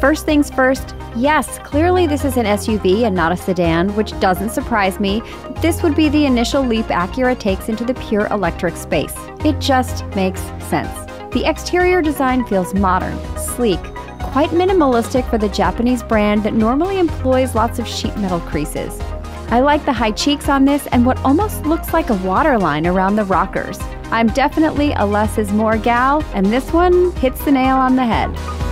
First things first, yes, clearly this is an SUV and not a sedan, which doesn't surprise me. This would be the initial leap Acura takes into the pure electric space. It just makes sense. The exterior design feels modern, sleek, quite minimalistic for the Japanese brand that normally employs lots of sheet metal creases. I like the high cheeks on this and what almost looks like a waterline around the rockers. I'm definitely a less is more gal, and this one hits the nail on the head.